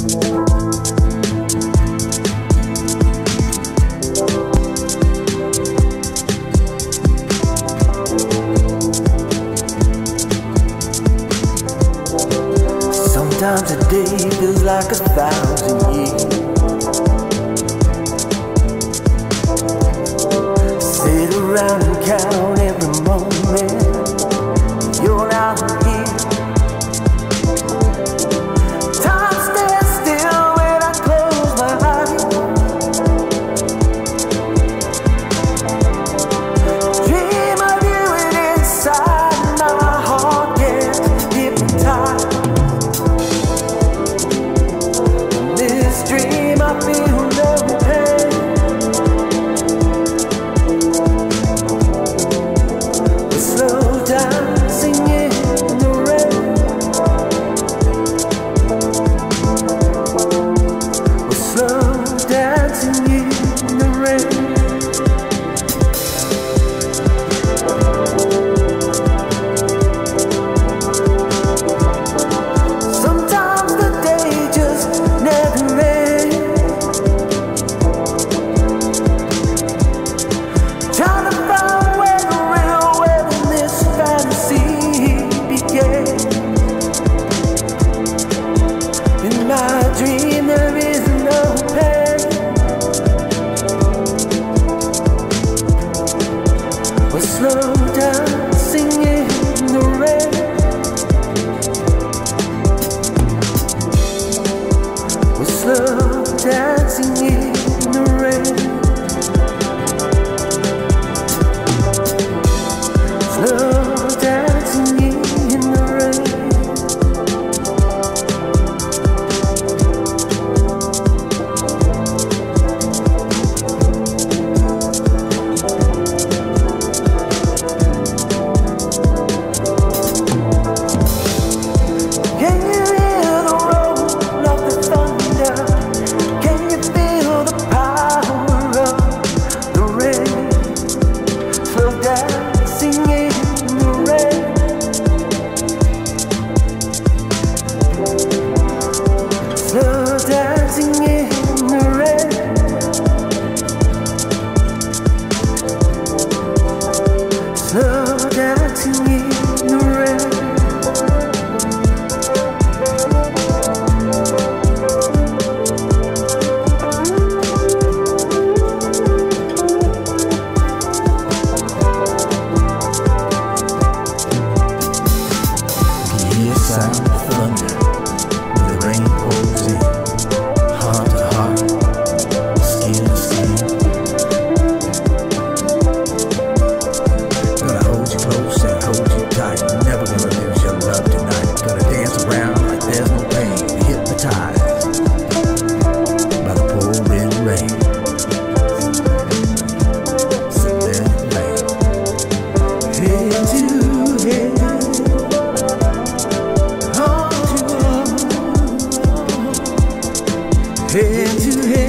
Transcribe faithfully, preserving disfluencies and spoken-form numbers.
Sometimes a day feels like a thousand years. Sit around and count every moment you're out here. Time stands still when I close my eyes. Dream of you and inside my heart gets hypnotized. Dream, I feel no pain. We slow down, singing in the rain. We slow down, singing in the rain. Sometimes the day just never ends. In my dream there is no pain. We slow down, singing in the rain. We slow down, singing in the rain. Slow down, singing in the rain. Slow dancing in the rain. Can you hear the sound of thunder when the rain pours in, heart to heart, skin to skin? Gonna hold you close and hold you tight. Never gonna lose your love tonight. Gonna dance around like there's no pain. Hypnotized by the pouring rain. So let it rain. Head to head, heart to heart, head to head.